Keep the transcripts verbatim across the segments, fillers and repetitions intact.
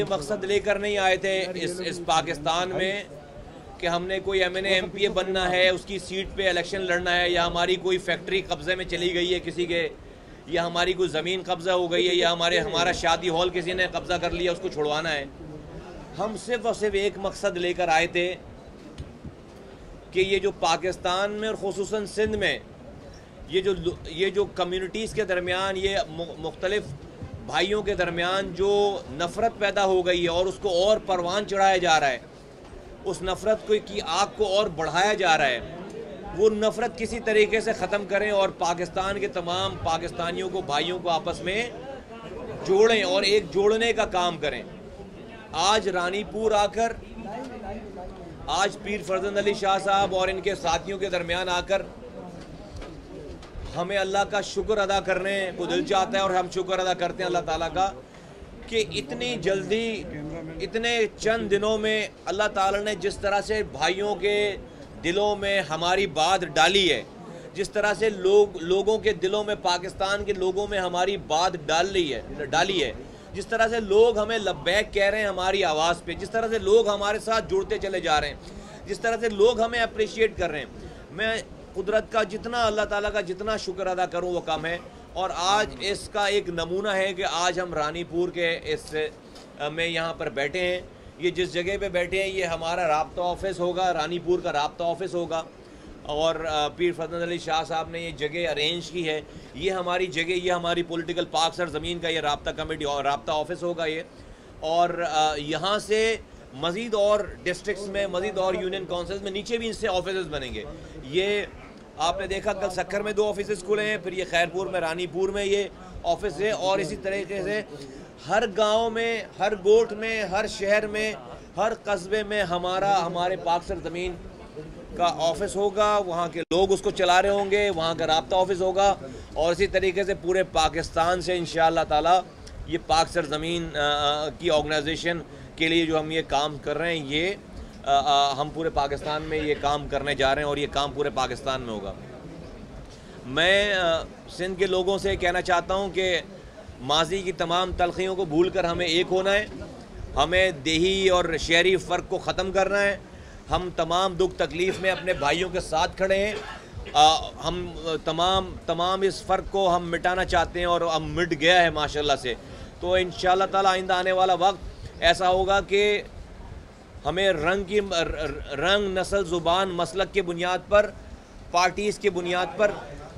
ये मकसद लेकर नहीं आए थे इस इस पाकिस्तान में कि हमने कोई M N A M P A बनना है, उसकी सीट पे इलेक्शन लड़ना है, या हमारी कोई फैक्ट्री कब्ज़े में चली गई है किसी के, या हमारी कोई ज़मीन कब्ज़ा हो गई है, या हमारे हमारा शादी हॉल किसी ने कब्ज़ा कर लिया, उसको छुड़वाना है। हम सिर्फ और सिर्फ एक मकसद लेकर आए थे कि ये जो पाकिस्तान में और ख़ुसूसन सिंध में ये जो ये जो कम्युनिटीज़ के दरमियान, ये मुख्तलिफ भाइयों के दरमियान जो नफ़रत पैदा हो गई है और उसको और परवान चढ़ाया जा रहा है, उस नफ़रत को की आग को और बढ़ाया जा रहा है, वो नफ़रत किसी तरीके से ख़त्म करें और पाकिस्तान के तमाम पाकिस्तानियों को, भाइयों को आपस में जोड़ें और एक जोड़ने का काम करें। आज रानीपुर आकर, आज पीर फर्जंद अली शाह साहब और इनके साथियों के दरमियान आकर हमें अल्लाह का शुक्र अदा करने को दिल चाहता है और हम शुक्र अदा करते हैं अल्लाह ताला का कि इतनी जल्दी, इतने चंद दिनों में अल्लाह ताला ने जिस तरह से भाइयों के दिलों में हमारी बात डाली है, जिस तरह से लोग लोगों के दिलों में, पाकिस्तान के लोगों में हमारी बात डाल रही है डाली है जिस तरह से लोग हमें लब्बैक कह रहे हैं हमारी आवाज़ पे, जिस तरह से लोग हमारे साथ जुड़ते चले जा रहे हैं, जिस तरह से लोग हमें अप्रिशिएट कर रहे हैं, मैं कुदरत का जितना, अल्लाह ताला का जितना शुक्र अदा करूं वो कम है। और आज इसका एक नमूना है कि आज हम रानीपुर के इस में यहाँ पर बैठे हैं। ये जिस जगह पे बैठे हैं ये हमारा राब्ता ऑफिस होगा, रानीपुर का राब्ता ऑफिस होगा, और पीर फर्जंद अली शाह साहब ने ये जगह अरेंज की है। ये हमारी जगह, ये हमारी पॉलिटिकल पार्क सर ज़मीन का ये राब्ता कमेटी और राब्ता ऑफिस होगा ये। और यहाँ से मज़ीद और डिस्ट्रिक्ट्स में, मज़ीद और यूनियन काउंसिल्स में नीचे भी इनसे ऑफिस बनेंगे। ये आपने देखा कल सक्कर में दो ऑफिस खुले हैं, फिर ये खैरपुर में, रानीपुर में ये ऑफिस है, और इसी तरीके से हर गांव में, हर गोठ में, हर शहर में, हर कस्बे में हमारा हमारे पाक सर ज़मीन का ऑफिस होगा। वहाँ के लोग उसको चला रहे होंगे, वहाँ का राब्ता ऑफिस होगा, और इसी तरीके से पूरे पाकिस्तान से इंशाअल्लाह ताला ये पाक सर ज़मीन की ऑर्गेनाइजेशन के लिए जो हम ये काम कर रहे हैं, ये आ, आ, हम पूरे पाकिस्तान में ये काम करने जा रहे हैं और ये काम पूरे पाकिस्तान में होगा। मैं आ, सिंध के लोगों से कहना चाहता हूँ कि माजी की तमाम तलखियों को भूल कर हमें एक होना है, हमें देही और शहरी फ़र्क को ख़त्म करना है। हम तमाम दुख तकलीफ़ में अपने भाइयों के साथ खड़े हैं। आ, हम तमाम तमाम इस फ़र्क को हम मिटाना चाहते हैं और अब मिट गया है माशाल्लाह से। तो इंशाअल्लाह ताला आइंदा आने वाला वक्त ऐसा होगा कि हमें रंग की रंग, नस्ल, ज़ुबान, मसलक के बुनियाद पर, पार्टीज़ के बुनियाद पर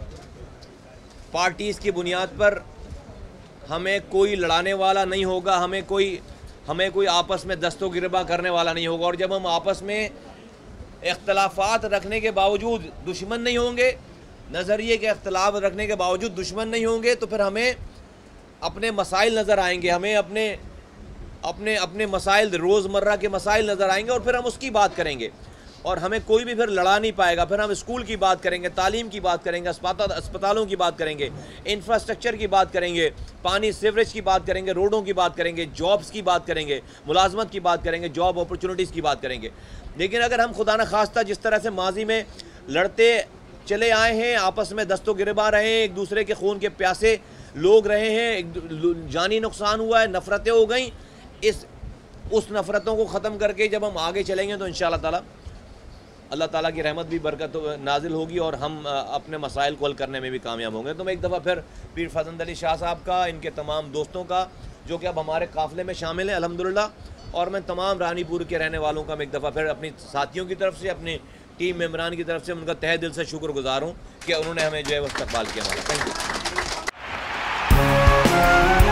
पार्टीज़ की बुनियाद पर हमें कोई लड़ाने वाला नहीं होगा, हमें कोई हमें कोई आपस में दस्तो गिरबा करने वाला नहीं होगा। और जब हम आपस में इख्तलाफात रखने के बावजूद दुश्मन नहीं होंगे, नज़रिए के इख्तलाफ रखने के बावजूद दुश्मन नहीं होंगे, तो फिर हमें अपने मसाइल नज़र आएंगे, हमें अपने अपने अपने मसाइल, रोज़मर्रा के मसाइल नज़र आएंगे, और फिर हम उसकी बात करेंगे और हमें कोई भी फिर लड़ा नहीं पाएगा। फिर हम स्कूल की बात करेंगे, तालीम की बात करेंगे, अस्पताल अस्पतालों की बात करेंगे, इंफ्रास्ट्रक्चर की बात करेंगे, पानी सीवरेज की बात करेंगे, रोडों की बात करेंगे, जॉब्स की बात करेंगे, मुलाजमत की बात करेंगे, जॉब अपॉर्चुनिटीज़ की बात करेंगे। लेकिन अगर हम खुदा न खास्ता जिस तरह से माजी में लड़ते चले आए हैं, आपस में दस्तो गिरबा रहे हैं, एक दूसरे के खून के प्यासे लोग रहे हैं, एक जानी नुकसान हुआ है, नफ़रतें हो गई, इस उस नफ़रतों को ख़त्म करके जब हम आगे चलेंगे तो इंशाअल्लाह ताला अल्लाह ताला की रहमत भी बरकत नाजिल होगी और हम अपने मसाइल को हल करने में भी कामयाब होंगे। तो मैं एक दफ़ा फिर पीर फर्जंद अली शाह साहब का, इनके तमाम दोस्तों का जो कि अब हमारे काफ़िले में शामिल हैं अल्हम्दुलिल्लाह, और मैं तमाम रानीपुर के रहने वालों का मैं एक दफ़ा फिर अपनी साथियों की तरफ से, अपनी टीम मेम्बरान की तरफ से उनका तहे दिल से शुक्रगुज़ार हूँ कि उन्होंने हमें जो है वो इस्तक़बाल किया हमारा। Thank you.